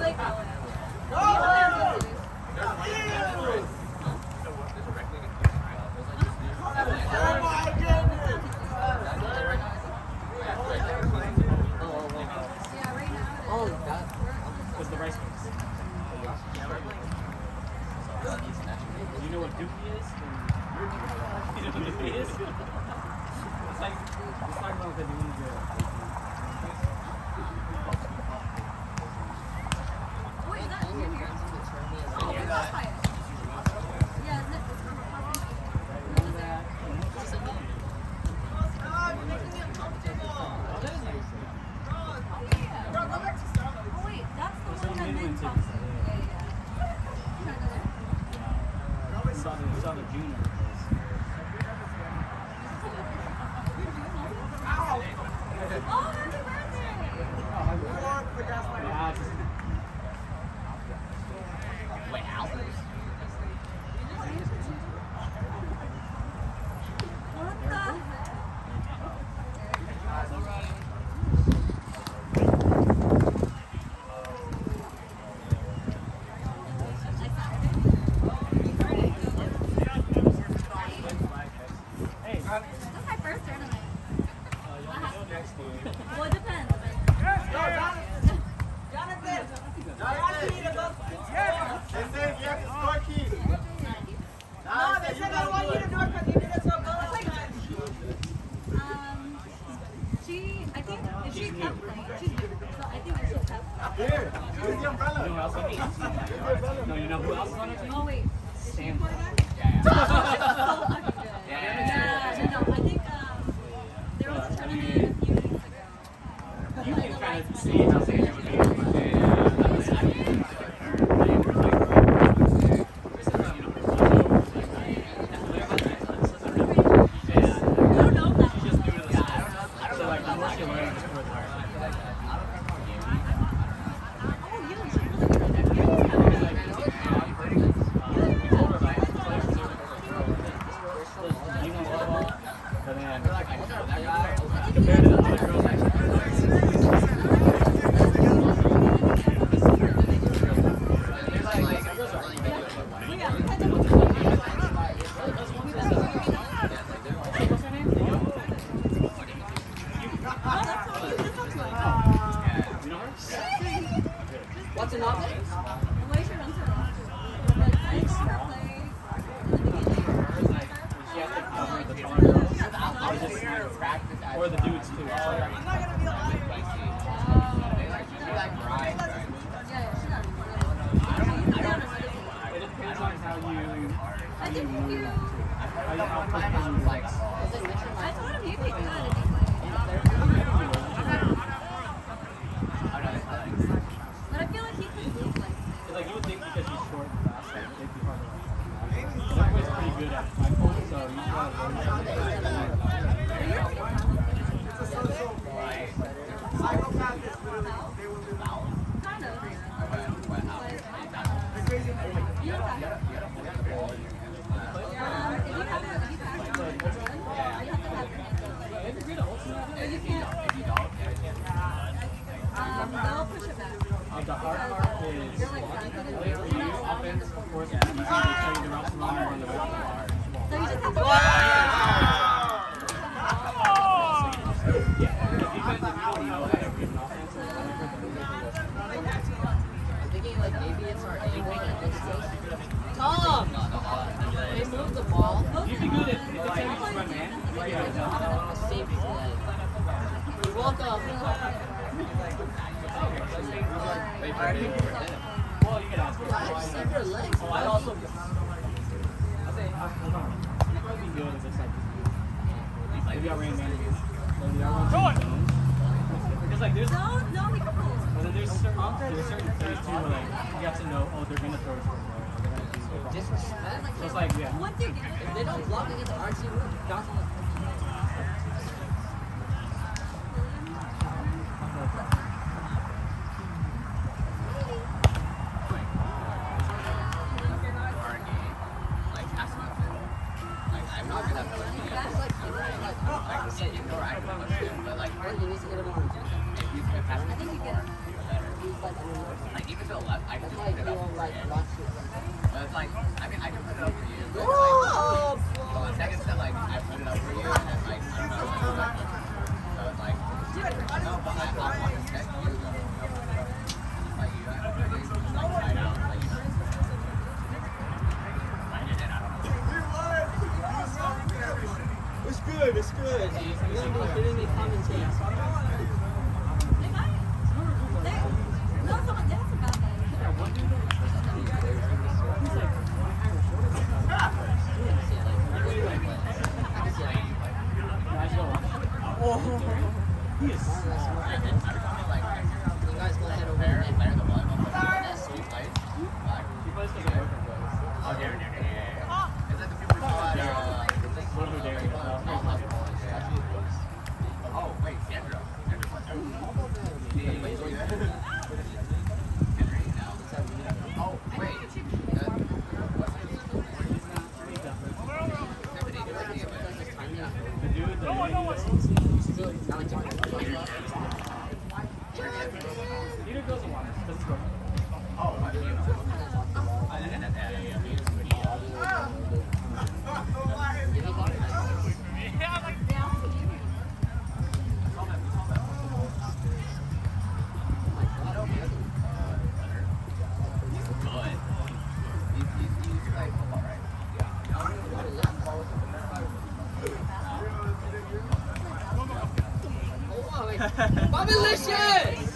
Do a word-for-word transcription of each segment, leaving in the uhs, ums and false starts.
Like even to the left. I can just put it up for you. But it's like, I mean, I can put it up for you. But it's Oh, like, well, the second step, like, I put it up for you, and then, like, I don't know, like, so it's like, no, but I, I want to check you, though. Like, you have to just, like, try it out. Like, you know. I did it, I don't know. it's good, it's good. You're going to be doing me commentating. No, someone did about that. Oh, he is smart. You guys go ahead over there and play the volleyball. He plays? He plays for the Broken Boys. Oh, there, there, there, yeah, yeah. It's like the people who go at, uh, oh, wait, Sandra. Henry, no. Oh, wait. The dude, the Peter goes a lot. Doesn't go. Oh, I mean, Bobbylicious!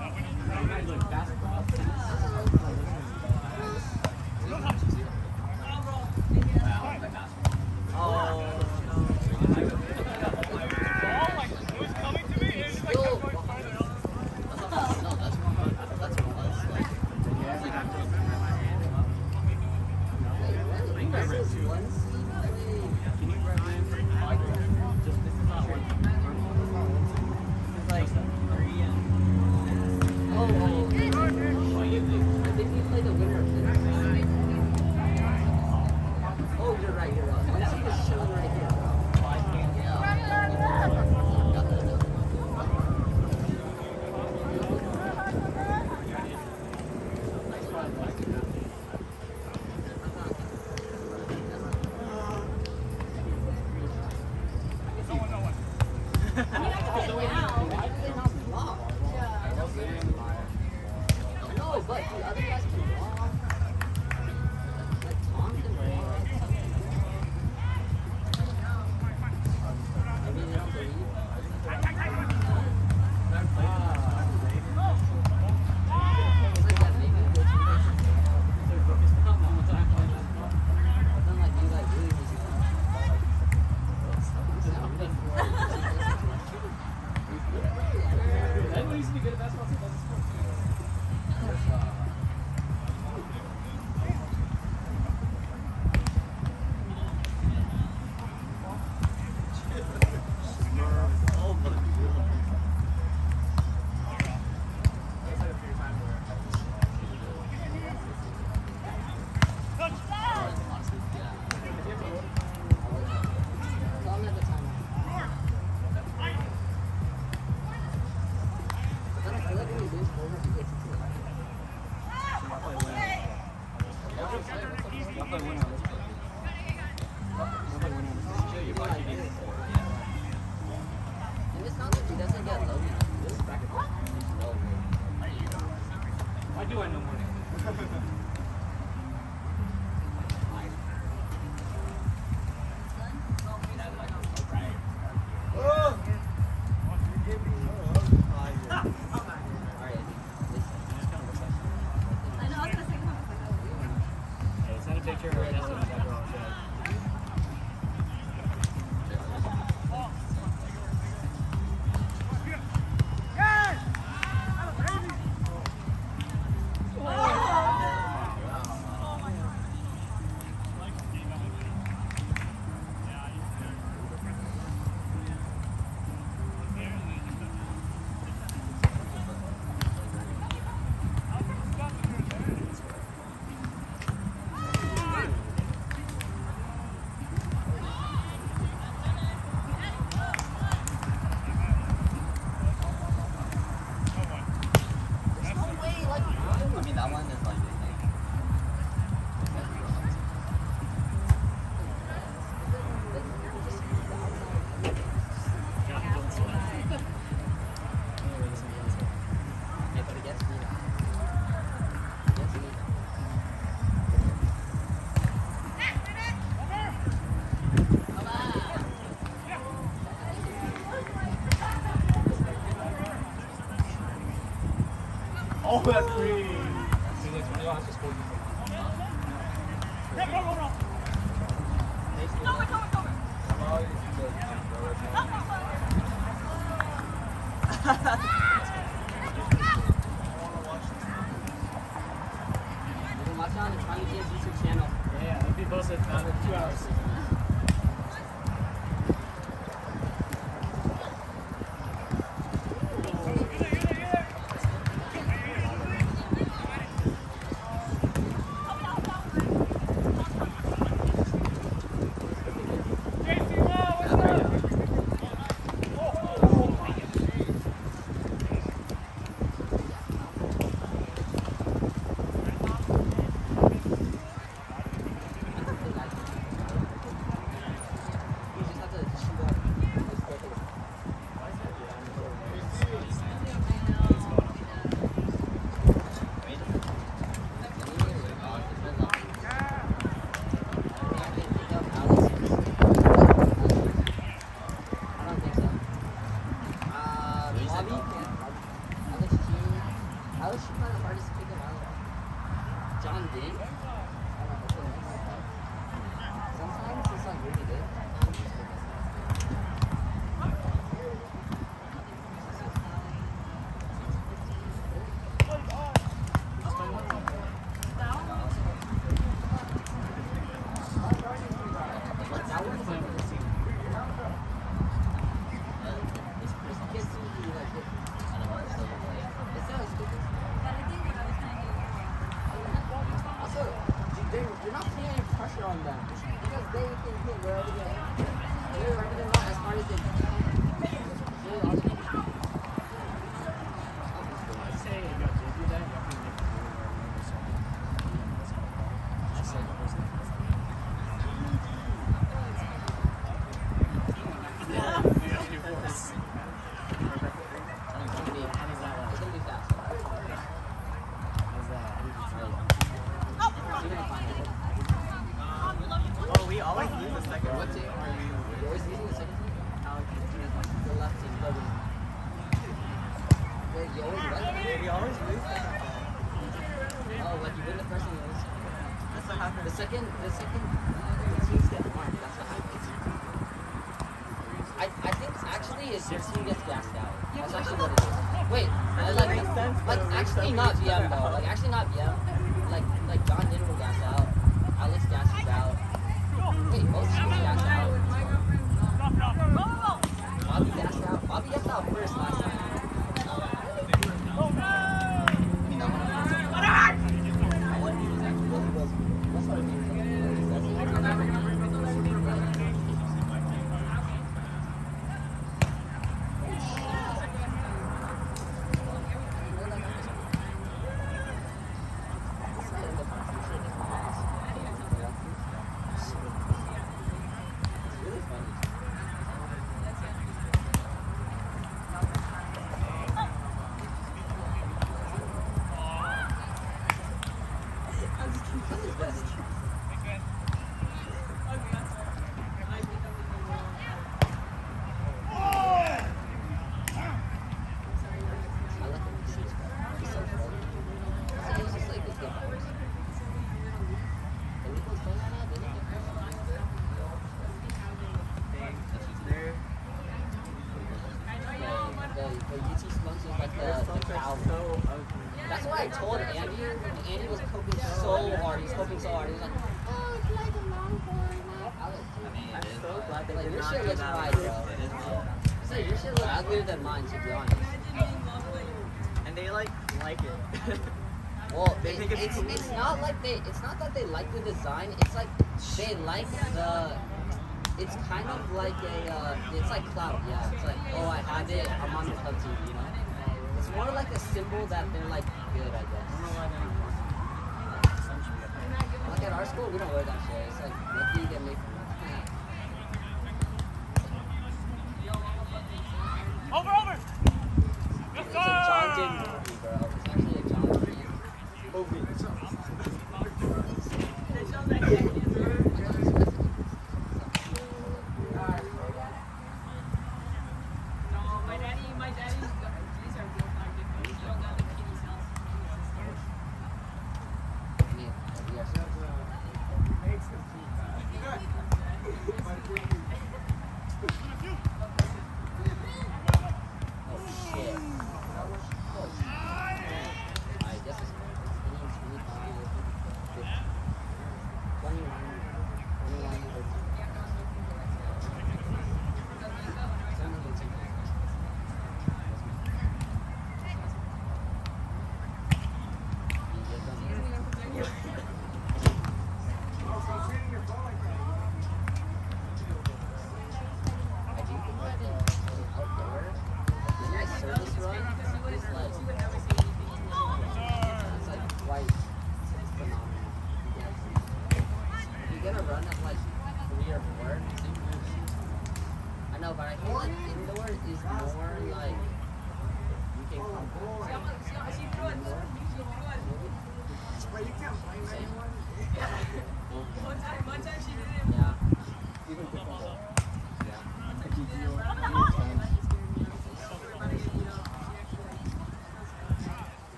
Why do I know more? that one is like. Oh, that's pretty. See, like, twenty dollars just scored. Watch it on the Tiny Kids YouTube channel. Yeah, it'll be posted in uh, two hours. John Ding? Sometimes it's like really good. You're not putting any pressure on them because they can hit wherever they wherever they want as hard as they can. Really awesome. I'd say you got to do that. You have to make it That's like the person. It's gonna be fast. Oh, we always use the second What one. team are you? You're always using the second team? The left team. The wing. Wait, you always what? We always lose the second one. Oh, like you win the first one, you lose. That's what happens. The second, the second, the teams get marked. That's what happens. I, I think actually if your team gets gassed out, that's actually what it is. Wait, uh, like, makes sense, like though. actually not V M though. Like actually not V M. Like like John Denver gassed out. Alex gassed out. Wait, both teams gassed out. Bobby gassed out. Bobby gassed out first last time. That's why I told Andy. Andy was coping so hard. He was coping so hard. He was like, "Oh, it's like a longhorn." Alex, I'm so glad they like did your not shit do looks that. fine, bro. So your shit looks uglier than mine, to be honest. And they like like it. Well, They it, think it's it's cool. it's not like they it's not that they like the design. It's like they like the. It's kind of like a. Uh, it's like clout. Yeah. It's like, oh, I have it. I'm on the club team. You know. It's more like a symbol that they're like good, I guess. I don't know why they're not.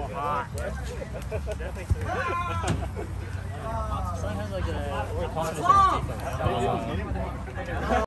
Son has like a.